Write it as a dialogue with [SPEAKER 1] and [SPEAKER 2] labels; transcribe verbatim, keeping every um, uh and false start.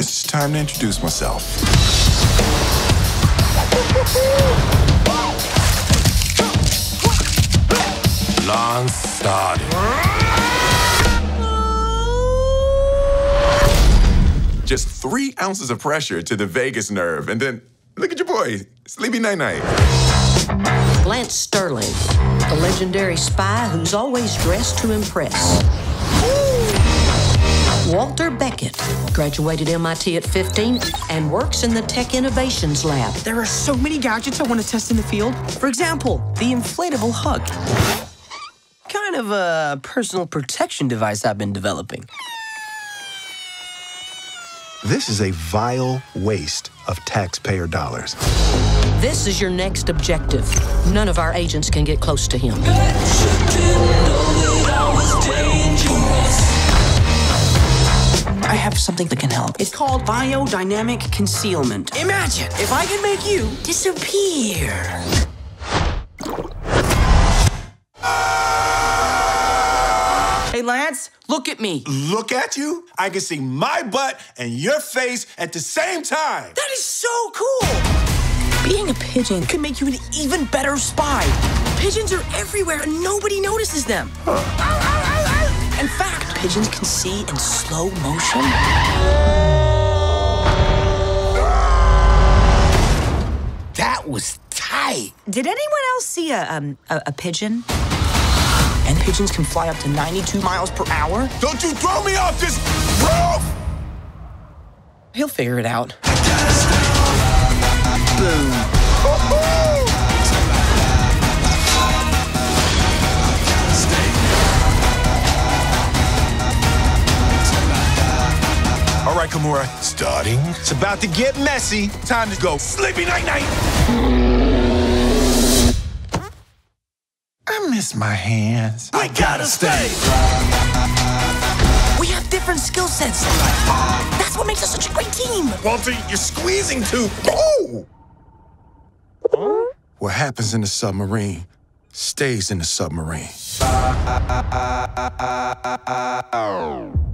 [SPEAKER 1] Guess it's time to introduce myself. Lance started. Just three ounces of pressure to the vagus nerve, and then look at your boy, sleepy night-night.
[SPEAKER 2] Lance Sterling, a legendary spy who's always dressed to impress. Walter Beckett graduated M I T at fifteen and works in the Tech Innovations Lab.
[SPEAKER 3] There are so many gadgets I want to test in the field. For example, the inflatable hug. Kind of a personal protection device I've been developing.
[SPEAKER 4] This is a vile waste of taxpayer dollars.
[SPEAKER 2] This is your next objective. None of our agents can get close to him.
[SPEAKER 3] I have something that can help. It's called biodynamic concealment. Imagine if I can make you disappear. Hey, Lance, look at me.
[SPEAKER 1] Look at you? I can see my butt and your face at the same time.
[SPEAKER 3] That is so cool. Being a pigeon can make you an even better spy. Pigeons are everywhere and nobody notices them. In fact, pigeons can see in slow motion.
[SPEAKER 5] That was tight.
[SPEAKER 6] Did anyone else see a, um, a, a pigeon?
[SPEAKER 3] And pigeons can fly up to ninety-two miles per hour.
[SPEAKER 1] Don't you throw me off this roof!
[SPEAKER 3] He'll figure it out.
[SPEAKER 5] Boom.
[SPEAKER 1] All right, Kimura, starting.
[SPEAKER 5] It's about to get messy.
[SPEAKER 1] Time to go. Sleepy night-night. I miss my hands.
[SPEAKER 5] I gotta stay.
[SPEAKER 3] We have different skill sets. That's what makes us such a great team.
[SPEAKER 1] Walter, you're squeezing too. Oh! What happens in the submarine stays in the submarine.